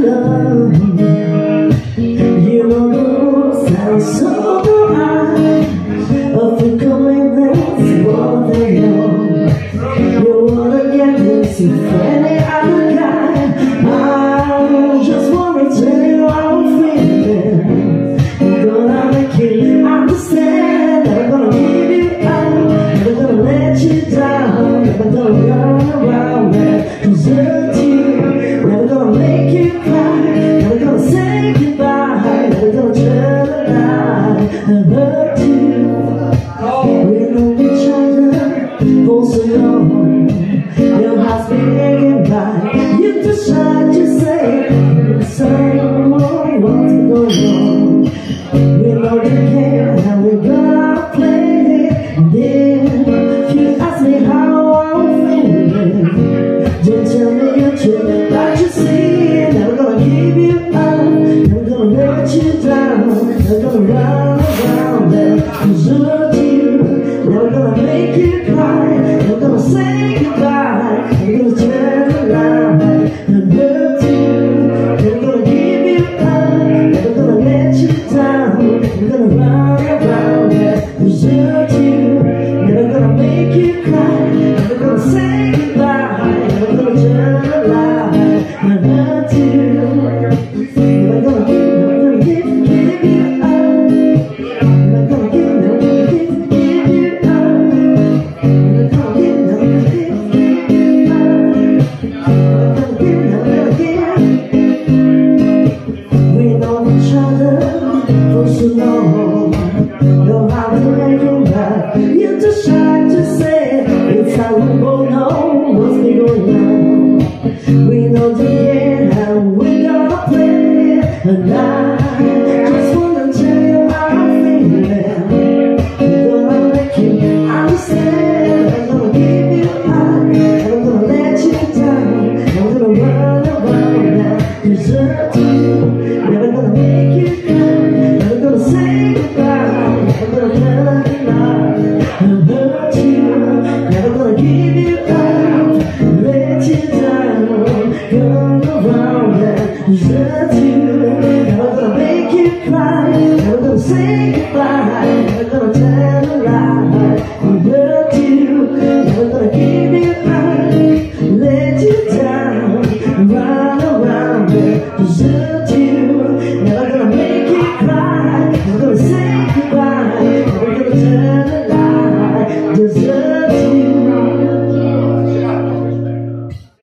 love. You know the rules sound so high. Of the coming that's what they know. You wanna get this with any other guy. I just wanna tell you how I'm feeling. I'm gonna make you understand. Never gonna give you up. Never gonna let you down. Never gonna run around and desert you. Never gonna make you cry. Never gonna say goodbye. Never gonna turn the line and hurt you. We know each other for so long. Your heart's been hanging by. You decide to say someone what's going on. We know you care and we're gonna play it. Then you ask me how I'm feeling. Don't tell me your truth, but you see it. Never gonna give you up. Never gonna let you down. Never gonna run around and desert you. Never gonna make you cry. Never gonna say goodbye. Never gonna turn around and hurt you. Never gonna give you up. Never gonna let you down. Never gonna run around and desert you. Never gonna make you cry. Never gonna say goodbye. Never gonna turn around and hurt you. Never gonna give you up. Never gonna give you up. We know each other for so long. Your heart is making back. You're too shy to say it's how we both know what's been going on. We know the end and we gonna play it. And I just wanna tell you how I'm feeling. We're gonna make you understand. I'm gonna give you up. I'm gonna let you down. I'm gonna run around and desert you. Never gonna make you cry. Never gonna say goodbye. Never gonna tell you lie and hurt you. Never gonna give you up. Let you down. Run around and desert you. Never gonna make you cry. Never gonna say goodbye. Never gonna tell you lie and hurt you. Never gonna give you up. Let you down. Run around and desert you. Never gonna make you cry. Never gonna say goodbye. Never gonna tell a lie. Desert